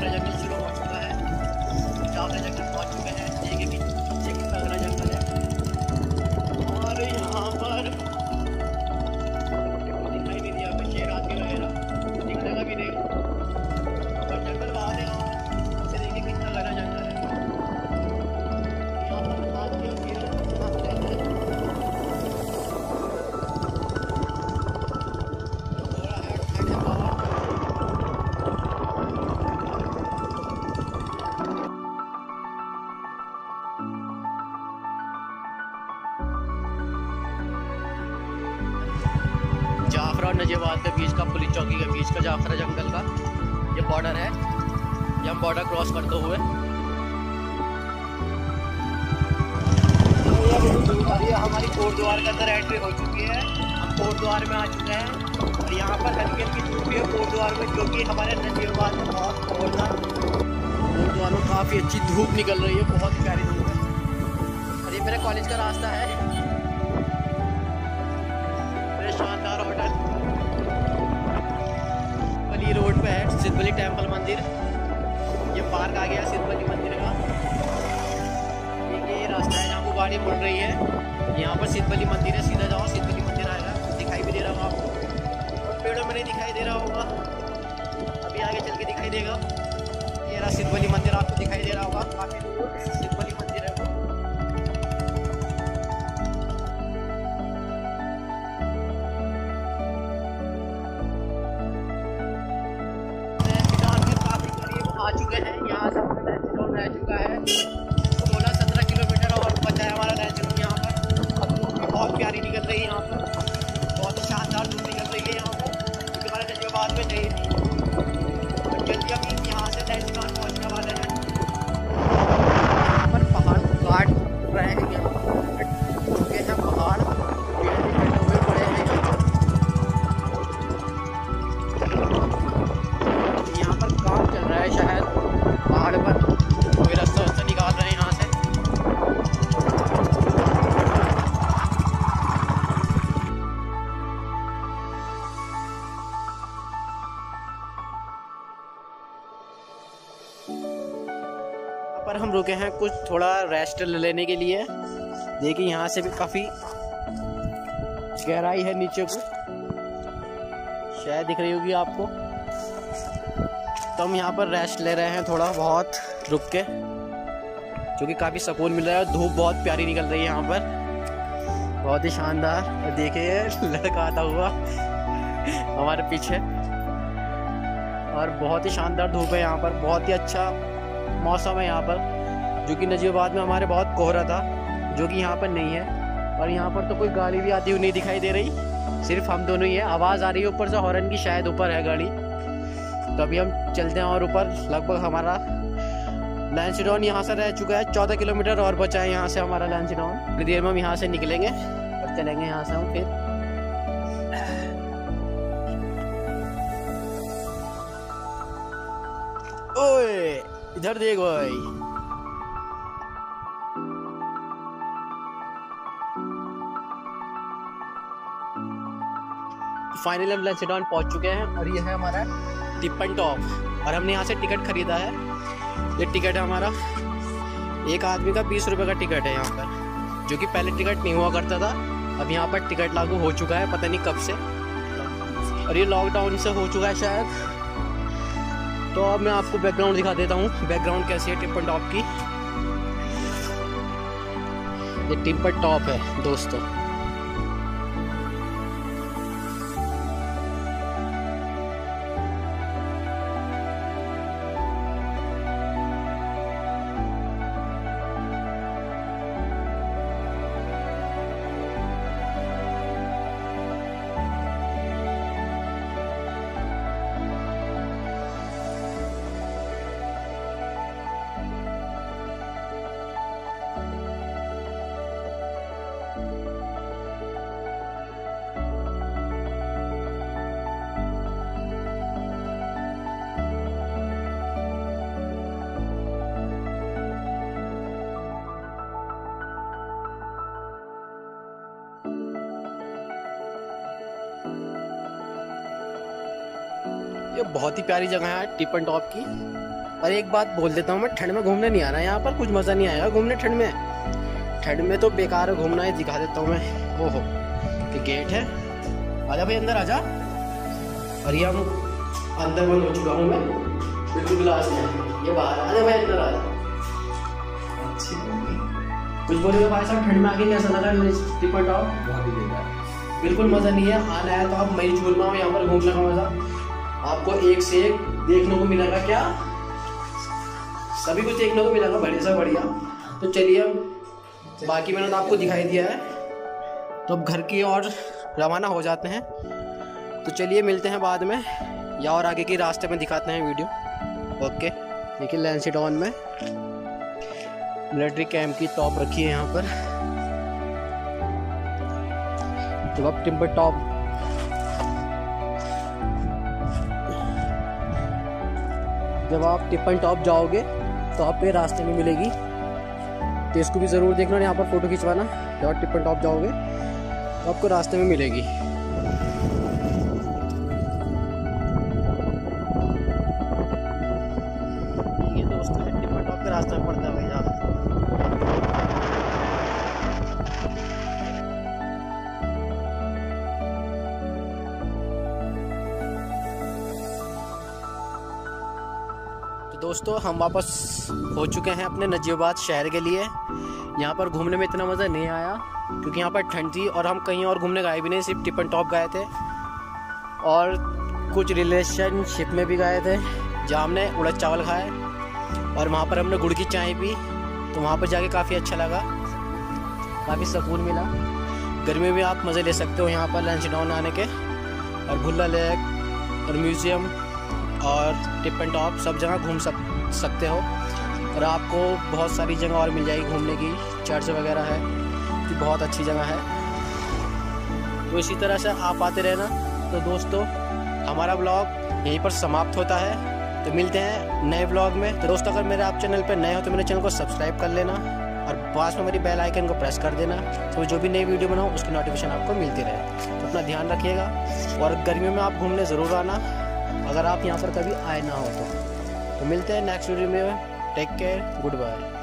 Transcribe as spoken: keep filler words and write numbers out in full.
Jofra जंगल शुरू हो चुका है। जाफरा जंगल पहुंच चुके हैं। देखिए कि पीछे कितना घना जंगल है और यहाँ पर दिखाई नहीं दिया हमें शेर आते वगैरह दिखने का भी नहीं और जंगल वहाँ देखा उसे देखिए कितना घना जंगल है। यहाँ पर हाथी और शेर आते हैं। जाफरा और नजीबाद के बीच का, पुलिस चौकी के बीच का जाफरा जंगल का ये बॉर्डर है। ये हम बॉर्डर क्रॉस करते हुए और ये हमारी कोट द्वार के अंदर एंट्री हो चुकी है। हम कोट द्वार में आ चुके हैं और यहाँ पर हल्की हल्की धूप है कोट द्वार में, जो कि हमारे नजीबाद में बहुत जोरदार कोट द्वार में काफ़ी अच्छी धूप निकल रही है, बहुत प्यारी धूप है। और ये मेरे कॉलेज का रास्ता है। शानदार होटल बली रोड पे है सिद्धबली टेम्पल मंदिर। ये पार्क आ गया सिद्धबली मंदिर का। ये रास्ता है जहाँ को गाड़ी मुड़ रही है। यहाँ पर सिद्धबली मंदिर है, सीधा जाओ सिद्धबली मंदिर आएगा। दिखाई भी दे रहा होगा आपको और पेड़ों में नहीं दिखाई दे रहा होगा, अभी आगे चल के दिखाई देगा। ये रहा सिद्धबली मंदिर, आपको दिखाई दे रहा होगा काफ़ी दूर सिद्धबली मंदिर है वो। आ चुके हैं यहाँ से हमारा लैंसडाउन रह चुका है। सोलह सत्रह किलोमीटर और बचा है हमारा लैंसडाउन। यहाँ पर अब धूप भी बहुत प्यारी निकल रही है, यहाँ पर बहुत ही शानदार धूप निकल रही है यहाँ पर, क्योंकि हमारे नजीबाद में नहीं थी। और जल्दी हम यहाँ से लैंसडाउन पहुँचने वाले हैं। यहाँ पर पहाड़ को काट रहे हैं, यहाँ चुके हैं पहाड़ पेड़ भी कटे हुए पड़े हैं। यहाँ पर काम चल रहा है शायद, पहाड़ पर कोई रास्ता वास्ता निकाल रहे हैं यहाँ से। यहाँ पर हम रुके हैं कुछ थोड़ा रेस्ट लेने के लिए। देखिए यहाँ से भी काफ़ी गहराई है नीचे को, शायद दिख रही होगी आपको। तो हम यहाँ पर रेस्ट ले रहे हैं थोड़ा बहुत रुक के, क्योंकि काफ़ी सुकून मिल रहा है। धूप बहुत प्यारी निकल रही है यहाँ पर, बहुत ही शानदार। और देखिए लड़का आता हुआ हमारे पीछे, और बहुत ही शानदार धूप है यहाँ पर। बहुत ही अच्छा मौसम है यहाँ पर, जो कि नजीबाद में हमारे बहुत कोहरा था, जो कि यहाँ पर नहीं है। और यहाँ पर तो कोई गाड़ी भी आती हुई नहीं दिखाई दे रही, सिर्फ हम दोनों ही है। आवाज़ आ रही है ऊपर से हॉर्न की, शायद ऊपर है गाड़ी। तो अभी हम चलते हैं और ऊपर। लगभग हमारा लैंसडाउन यहाँ से रह चुका है चौदह किलोमीटर और बचा है यहाँ से हमारा लैंसडाउन। थोड़ी देर में हम यहाँ से निकलेंगे और चलेंगे यहाँ से हम फिर। ओए इधर देख भाई, फाइनली हम लैंसडाउन पहुँच चुके हैं और ये है हमारा टिप्पन टॉप। और हमने यहाँ से टिकट खरीदा है। ये टिकट है हमारा, एक आदमी का बीस रुपए का टिकट है यहाँ पर, जो कि पहले टिकट नहीं हुआ करता था। अब यहाँ पर टिकट लागू हो चुका है, पता नहीं कब से, और ये लॉकडाउन से हो चुका है शायद। तो अब मैं आपको बैकग्राउंड दिखा देता हूँ, बैकग्राउंड कैसी है टिप्पन टॉप की। ये टिप्पन टॉप है दोस्तों। ये बहुत ही प्यारी जगह है टिप्पन टॉप की। और एक बात बोल देता हूँ, मैं ठंड में घूमने नहीं आना, यहाँ पर कुछ मज़ा नहीं आएगा घूमने ठंड में। ठंड में तो बेकार है घूमना, ही दिखा देता हूँ मैं। ओहो ये गेट है, आजा भाई अंदर आजा। और ये हम अंदर बंद हो चुका हूँ मैं, बिल्कुल ग्लास में। ये बाहर आजा भाई अंदर आजा। अच्छी कुछ बोले भाई साहब, ठंड में आके कैसा लगा टिपन टॉप? बहुत ही बेकार, बिल्कुल मज़ा नहीं है। आना है तो आप मई जून में यहाँ पर घूमने का मज़ा आपको एक से एक देखने को मिलेगा। क्या सभी कुछ देखने को मिलेगा, बढ़िया से बढ़िया। तो चलिए अब बाकी मैंने तो आपको दिखाई दिया है, तो अब घर की ओर रवाना हो जाते हैं। तो चलिए मिलते हैं बाद में, या और आगे के रास्ते में दिखाते हैं वीडियो। ओके देखिए लैंसीडॉन में मिलिट्री कैंप की टॉप रखी है यहाँ पर। जब आप टिम्बर टॉप जब आप टिप्पन टॉप जाओगे तो आपको रास्ते में मिलेगी, तो इसको भी ज़रूर देखना और यहाँ पर फ़ोटो खिंचवाना। जब आप टिप्पन टॉप जाओगे तो आपको रास्ते में मिलेगी। ये दोस्तों टिप्पन टॉप के रास्ते में पड़ता है भाई यहाँ। दोस्तों हम वापस हो चुके हैं अपने नजीबाबाद शहर के लिए। यहाँ पर घूमने में इतना मज़ा नहीं आया क्योंकि यहाँ पर ठंड थी और हम कहीं और घूमने गए भी नहीं, सिर्फ टिप्पन टॉप गए थे और कुछ रिलेशनशिप में भी गए थे जहाँ हमने उड़द चावल खाए और वहाँ पर हमने गुड़ की चाय पी। तो वहाँ पर जाके काफ़ी अच्छा लगा, काफ़ी सुकून मिला। गर्मी में आप मज़े ले सकते हो यहाँ पर लैंसीडॉन आने के, और भुल्ला लेक और म्यूज़ियम और टिप्पन टॉप सब जगह घूम सक सकते हो। और आपको बहुत सारी जगह और मिल जाएगी घूमने की, चर्च वगैरह है कि बहुत अच्छी जगह है। तो इसी तरह से आप आते रहना। तो दोस्तों हमारा ब्लॉग यहीं पर समाप्त होता है, तो मिलते हैं नए ब्लॉग में। तो दोस्तों अगर मेरे आप चैनल पर नए हो तो मेरे चैनल को सब्सक्राइब कर लेना और पास में मेरी बेल आइकन को प्रेस कर देना, तो जो भी नई वीडियो बनाऊँ उसकी नोटिफिकेशन आपको मिलती रहे। तो अपना ध्यान रखिएगा और गर्मियों में आप घूमने ज़रूर आना, अगर आप यहाँ पर कभी आए ना हो तो। तो मिलते हैं नेक्स्ट वीडियो में। Take care, good bye.